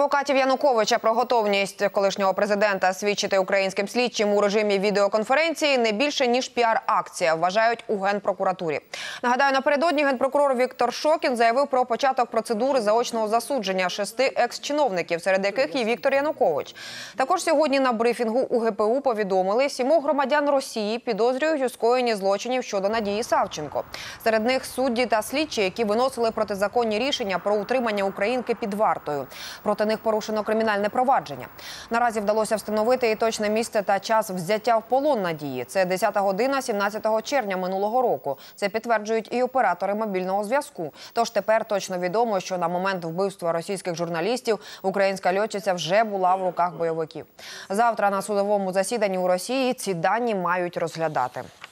адвокатів Януковича про готовність колишнього президента свідчити українським слідчим у режимі відеоконференції не більше, ніж піар-акція, вважають у Генпрокуратурі. Нагадаю, напередодні генпрокурор Віктор Шокін заявив про початок процедури заочного засудження 6 екс-чиновників, серед яких і Віктор Янукович. Також сьогодні на брифінгу у ГПУ повідомили, 7 громадян Росії підозрюють у скоєнні злочинів щодо Надії Савченко. Серед них судді та слідчі, які виносили протизаконні рішення про утримання українки під вартою. Проти них порушено кримінальне провадження. Наразі вдалося встановити і точне місце та час взяття в полон Надії. Це 10 година 17 червня минулого року. Це підтверджують і оператори мобільного зв'язку. Тож тепер точно відомо, що на момент вбивства російських журналістів українська льотчиця вже була в руках бойовиків. Завтра на судовому засіданні у Росії ці дані мають розглядати.